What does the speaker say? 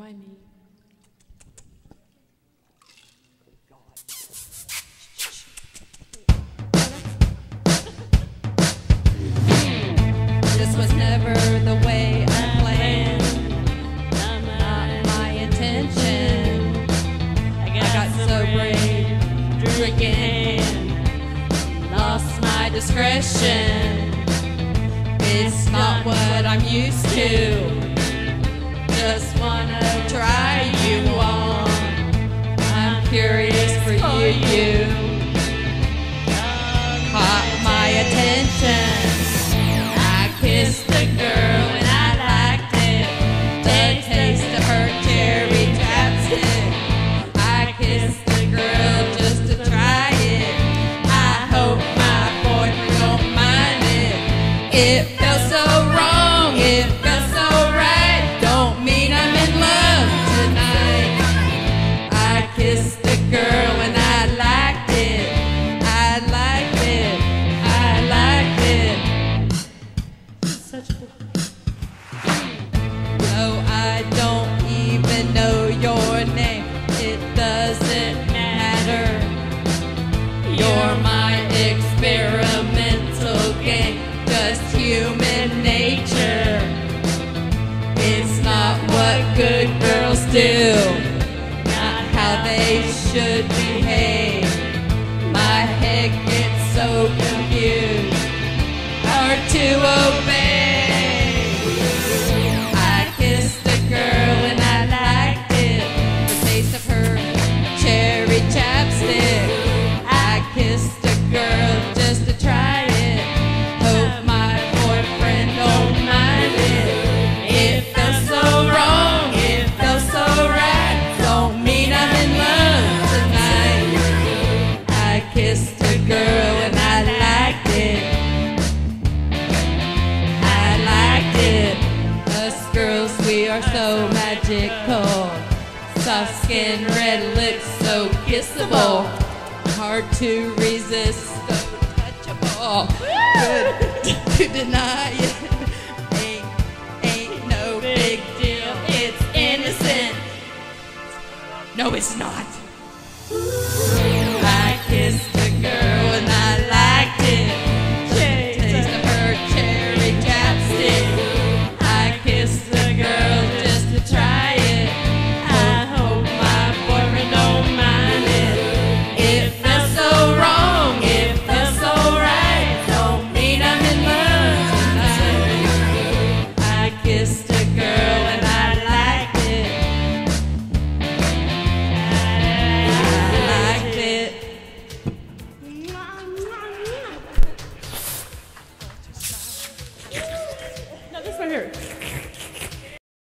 I need. This was never the way I planned, not my intention. I got so brave, drinking, lost my discretion. It's not what I'm used to. Just wanna try you on. I'm curious for you. Caught my attention. I kissed the girl and I liked it. The taste of her cherry chapstick. I kissed the girl just to try it. I hope my boyfriend don't mind it. It felt so wrong, it felt so right. Don't mean I'm in love tonight. I kissed the girl and I liked it. I liked it. I liked it. Such a no, I don't even know your name. It doesn't matter. You're my experimental game. Just human nature. It's not what good girls do, not how they should behave. My head gets so confused, hard to obey. I kissed the girl and I liked it, the taste of her cherry chapstick. I kissed the girl just to try it. Hope my boyfriend don't mind it. It felt so wrong, it felt so right. Don't mean I'm in love tonight. I kissed the girl and I liked it. I liked it. Us girls, we are so magical. Soft skin, red lips, so kissable. Hard to resist, so touchable. Good to deny it. Ain't no big deal. It's innocent. No, it's not. I kissed the girl and I liked it. The taste of her cherry chapstick. I kissed the girl just to try it. I hope my boyfriend don't mind it. It felt so wrong, it felt so right. Don't mean I'm in love tonight. I kissed a girl and I liked it. I liked it. No, this right here.